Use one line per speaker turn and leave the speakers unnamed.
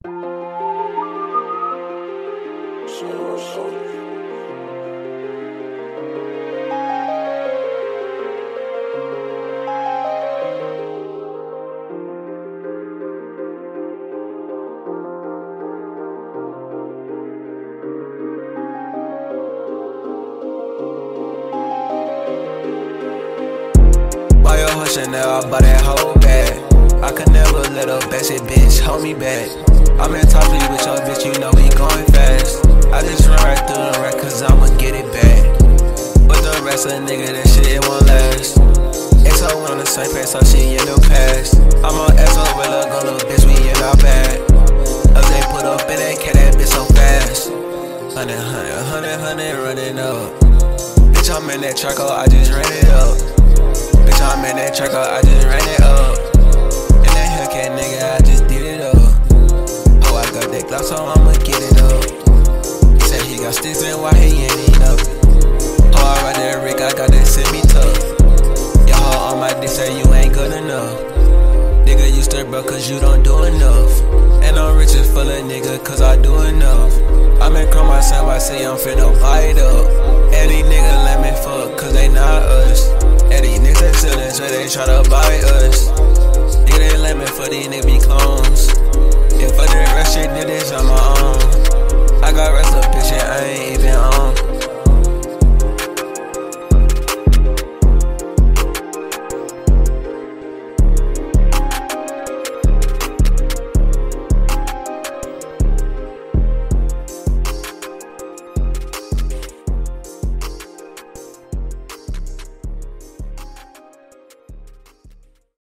Buy your whole Chanel, I bought that whole bag. I could never let a basic bitch hold me back. I'm in top 3 with your bitch, you know we going fast. I just run right through the rack cause I'ma get it back. With the rest of the nigga, that shit it won't last. XO on the same page, so she in the past. I'm on XO with a gun, little bitch, we in our bag. Up they put up in that cat, that bitch so fast. 100, running up. Bitch, I'm in that truck, I just ran it up. Bitch, I'm in that truck, I just ran it up. In that Hellcat, nigga, I just did it up. Oh, I got that Glock, so I'ma get it up. He said he got sticks and why he ain't eat up. Oh, I ride that Rick, I got that semi tough. Your hoe on my dick say you ain't good enough. Nigga, you stir bro cause you don't do enough. And I'm rich as full of nigga cause I do enough. I'm in chrome myself, I say I'm finna buy it up. And these niggas let me fuck cause they not us. And these niggas in ceilings where they try to buy us. Nigga, they let me for these niggas be clones.